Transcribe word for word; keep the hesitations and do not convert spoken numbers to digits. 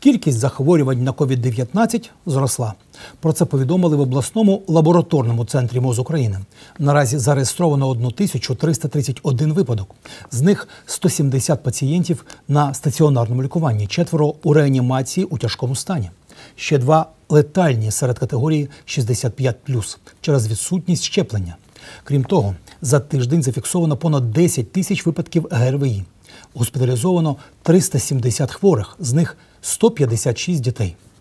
Кількість захворювань на ковід дев'ятнадцять зросла. Про це повідомили в обласному лабораторному центрі МОЗ України. Наразі зареєстровано тисячу триста тридцять один випадок. З них сто сімдесят пацієнтів на стаціонарному лікуванні, четверо у реанімації у тяжкому стані. Ще два летальні серед категорії шістдесят п'ять плюс через відсутність щеплення. Крім того, за тиждень зафіксовано понад десять тисяч випадків ГРВІ. Госпіталізовано триста сімдесят хворих, з них сто п'ятдесят шість дітей.